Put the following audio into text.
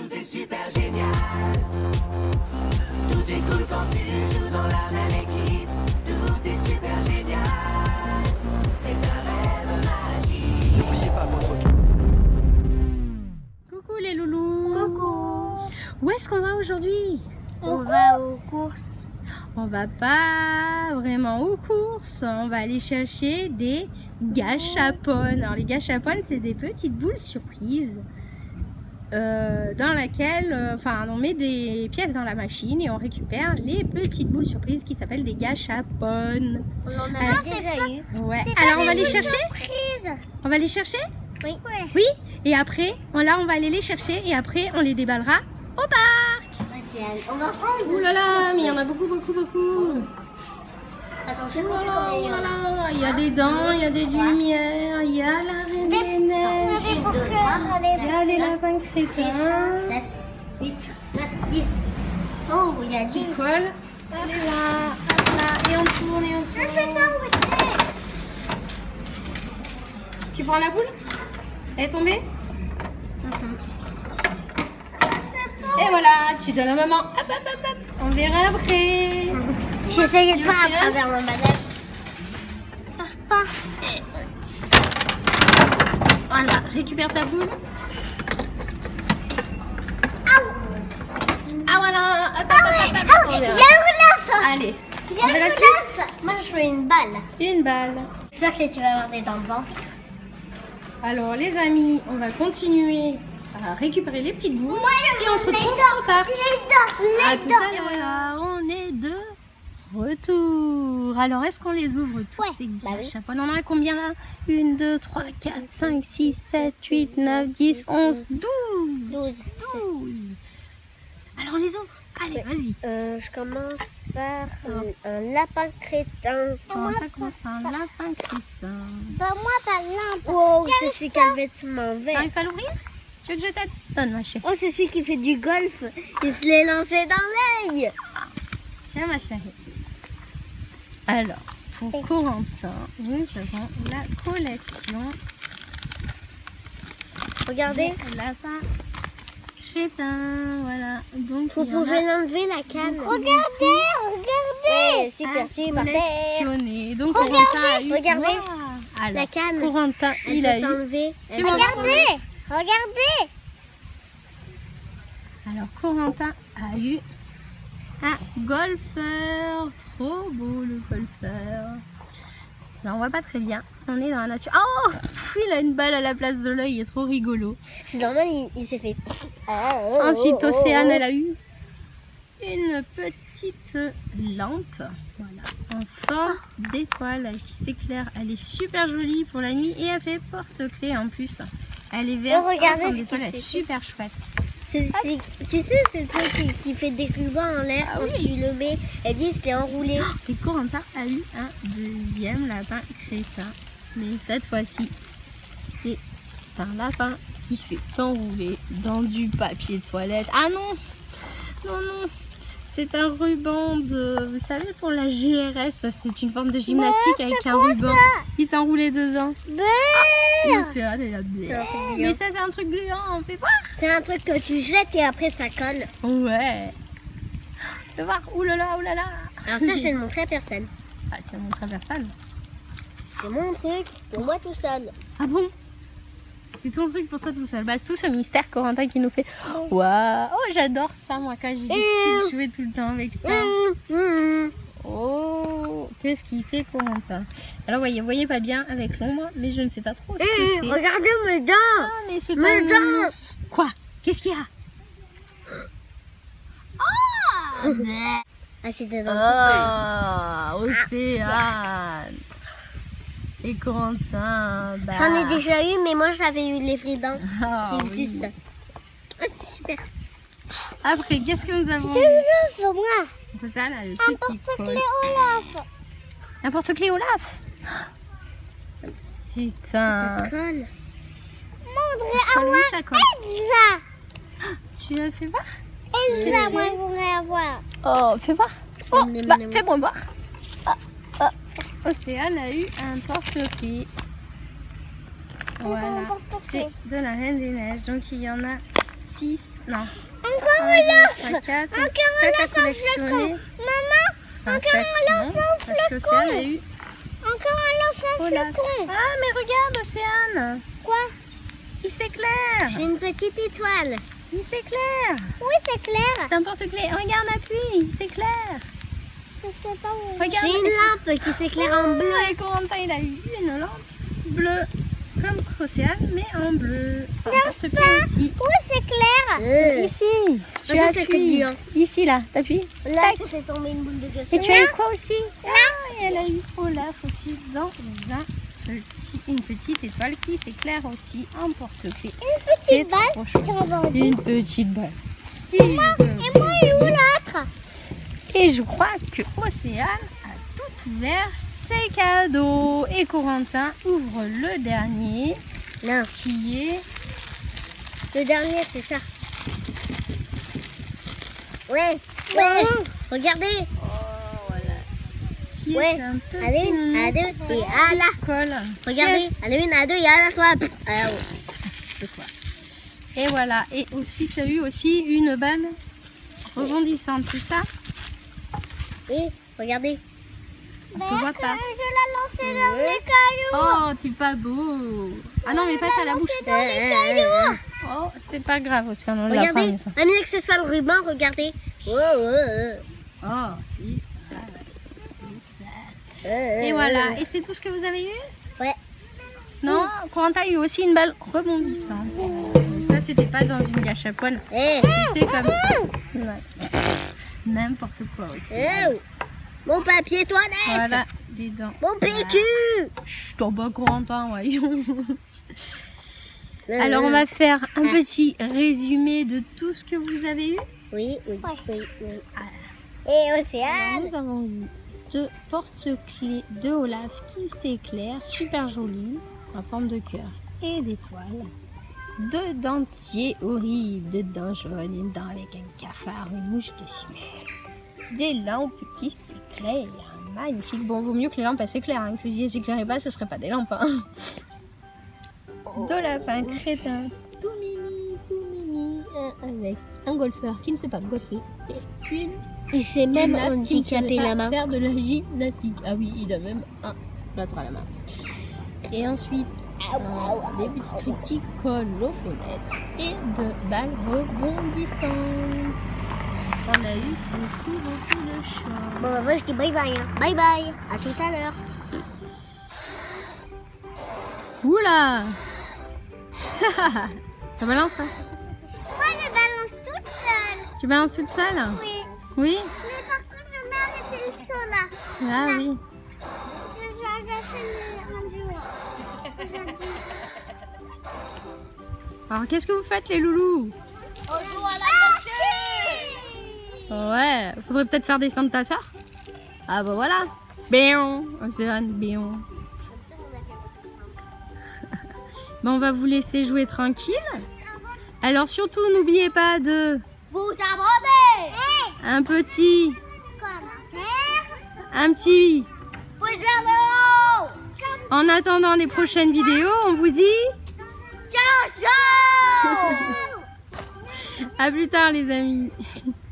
Tout est super génial. Tout est cool quand tu joues dans la même équipe. Tout est super génial. C'est un rêve magique. N'oubliez pas votre... Coucou les loulous. Coucou. Où est-ce qu'on va aujourd'hui? On va aux courses. On va pas vraiment aux courses. On va aller chercher des gâchapones. Alors les gâchapones, c'est des petites boules surprises dans laquelle, on met des pièces dans la machine et on récupère les petites boules surprises qui s'appellent des gâchapones. On en a déjà eu. Ouais. Alors on va les chercher. On va les chercher. Oui. Oui. Et après, on va aller les chercher et après on les déballera au parc. On va prendre. Ouh là là, mais il y en a beaucoup. Attends, je vais Oh compter là combien il y en a. là, il y a des dents, il y a des lumières, il y a la reine des neiges, il y a les lapins 6, crétins 7, 8, 9, 10. Oh, il y a 10. qui collent. Elle est là, hop là, et on tourne. Je sais pas où c'est. Tu prends la boule? Elle est tombée? Et voilà, tu donnes à maman. Hop. On verra après. J'essayais de voir à Lucien. travers l'emballage. Pas. Voilà, récupère ta boule. Ah voilà, hop. On verra. Allez, on fait la suite. Moi, je veux une balle. Une balle. J'espère que tu vas avoir des dents de ventre. Alors les amis, on va continuer à récupérer les petites boules et on se retrouve au parc. À tout à l'heure. Voilà, on est de retour. Alors est-ce qu'on les ouvre toutes ces gâchapones? On en a combien là? 1, 2, 3, 4, 5, 6, 7, 8, 9, 10, 11, 12. 12. Alors on les ouvre. Allez, vas-y. Je commence par un lapin crétin. On commence par un lapin crétin. Moi, par l'imp. Oh, c'est celui qui a le vêtement vert. T'arrives à l'ouvrir? Tu veux que je t'aide? Donne ma chérie. Oh, c'est celui qui fait du golf. Il se l'est lancé dans l'œil. Tiens ma chérie. Alors, pour Corentin, nous avons la collection Regardez. des lapins crétins. Voilà. Donc, Vous il y en pouvez a l'enlever la canne. Regardez. Super, super. collectionné. Donc, Corentin a eu... regardez. Wow. Alors, La canne. Corentin, Elle il peut a eu... s'enlever. Fais-moi Regardez. Alors, Corentin a eu un golfeur. Trop beau le golfeur. Là, on voit pas très bien. On est dans la nature. Oh, il a une balle à la place de l'œil. Il est trop rigolo. C'est normal, il s'est fait. Ensuite, Océane, elle a eu une petite lampe. Voilà, en forme d'étoile qui s'éclaire. Elle est super jolie pour la nuit et elle fait porte-clés en plus. Elle est verte. Oh, regardez en forme ce d'étoile, que elle est c'est. super chouette. Tu sais, c'est le truc qui fait des rubans en l'air quand tu le mets. Et bien, il se l'est enroulé. Et Corentin a eu un deuxième lapin crétin. Mais cette fois-ci, c'est un lapin qui s'est enroulé dans du papier toilette. Ah non! C'est un ruban de... Vous savez, pour la GRS, c'est une forme de gymnastique avec un ruban. Il s'est enroulé dedans. Et Océane, elle a blé. C'est un truc Mais gluant. ça, c'est un truc gluant. On fait voir. C'est un truc que tu jettes et après ça colle. Ouais. Fais voir. Ouh là là. Alors ça, je ne le montrerai à personne. Ah, tu vas montrer à personne. C'est mon truc, pour moi tout seul. Ah bon? C'est ton truc pour toi tout seul. Bah, c'est tout ce mystère Corentin qui nous fait. Waouh! Oh, j'adore ça, moi, quand j'étais petite, je jouais tout le temps avec ça. Oh, qu'est-ce qu'il fait Corentin? Alors, vous voyez pas bien avec l'ombre, mais je ne sais pas trop ce que c'est. Regardez mes dents. Ah, mais c'est mes un dents. ours. Quoi? Qu'est-ce qu'il y a? Ah, c'était dans Ah, Océane! Et Corentin, bah... J'en ai déjà eu, mais moi j'avais eu les vraies dents Ah, qui oui. existent. Ah, c'est super. Après, qu'est-ce que nous avons? C'est pour moi. Ça, là, le truc qui colle. Olaf. Un porte-clés Olaf. C'est un... Ça colle. Ça colle, oui, ça colle. Elsa. Tu l'as fait voir? Elsa, moi je voudrais avoir. Oh, fais voir. Oh, Mnem, bah, mnem. fais-moi voir. Océane a eu un porte-clés. Voilà, c'est de la Reine des Neiges. Donc il y en a 6, non. Encore 1, un 2, 3, 4, Encore 7 un à sélectionner. Maman, Enfin, encore 7, un non, enfant parce qu'Océane a eu encore un enfant Olaf. flocon. Ah, mais regarde, Océane, Quoi? il s'éclaire. J'ai une petite étoile. Il s'éclaire. Oui, c'est clair. C'est un porte-clés. Regarde, appuie, il s'éclaire. Je sais pas où. Regarde. J'ai une lampe qui s'éclaire en bleu. Et Corentin, il a eu une lampe bleue, comme Océane, mais en bleu. Un porte-clés aussi. Oui, c'est clair. Ici, tu Ah, ça, c'est appuies. que lui, hein. Ici, là, t'appuies. Là, ça fait tomber une boule de gaz. Et tu as eu quoi aussi? Ah, et elle a eu Olaf aussi dans une petite étoile qui s'éclaire aussi en porte-clés. C'est Petite balle. trop chouette. Ça va dire. Une petite balle. Et moi, et où l'autre? Et je crois que Océane a tout ouvert ses cadeaux. Et Corentin ouvre le dernier Non, qui est... le dernier, c'est ça. Ouais, ouais. Regardez. Oh, voilà. Qui Ouais. est un petit Allez, une, à deux, morceau et à là. de colle. Regardez. Allez, une, à deux, et à la toi. Ah, ouais. C'est quoi? Et voilà. Et aussi, tu as eu aussi une balle rebondissante, c'est ça? Et regardez. On te voit pas. Je l'ai lancé dans les cailloux. Oh, tu es pas beau. Ah non, mais pas ça à la bouche. Oh, c'est pas grave, Océane, on l'a pas Regardez, mis ça. un accessoire de ruban, regardez. Oh, c'est ça. C'est ça. Et voilà. Et c'est tout ce que vous avez eu? Ouais. Non, Corentin a eu aussi une balle rebondissante. Mais ça, c'était pas dans une gâche-à-poil. Eh. C'était comme ça. Ouais. N'importe quoi aussi. Oh. Mon papier toilette. Voilà, les dents. Mon PQ. Chut, t'en bats Corentin, voyons. Alors, on va faire un petit résumé de tout ce que vous avez eu. Oui, oui, oui, oui. Et Océane. Nous avons eu deux porte-clés de Olaf qui s'éclairent, super jolis, en forme de cœur et d'étoile. Deux dentiers horribles, deux dents jaunes, une dent avec un cafard, une mouche dessus. Des lampes qui s'éclairent, magnifique. Bon, vaut mieux que les lampes elles s'éclairent, hein, que si elles s'éclairaient pas, ce serait pas des lampes. Hein. Deux lapins crétins, tout mini, avec un golfeur qui ne sait pas golfer et une Il s'est même gymnaste qui ne sait handicapé pas la main. faire de la gymnastique. Ah oui, il a même un plâtre à la main. Et ensuite, des petits trucs qui collent aux fenêtres et de balles rebondissantes. On a eu beaucoup de chance. Bon, bah, moi je dis bye bye. Hein. Bye bye. À tout à l'heure. Oula. Ça balance, hein? Moi je balance toute seule. Tu balances toute seule? Oui. Oui? Mais par contre, je mets arrêter le son là. Ah oui. J'ai fait le rendu aujourd'hui. Alors, qu'est-ce que vous faites, les loulous? On joue à la Ouais, faudrait peut-être faire descendre ta soeur. Ah bah voilà. Béon, Océane, béon. Bon, on va vous laisser jouer tranquille. Alors surtout, n'oubliez pas de... vous abonnez. Un petit... Commentaire. Un petit... Pouce vers le haut. En attendant les prochaines vidéos, on vous dit... Ciao, ciao. À plus tard, les amis.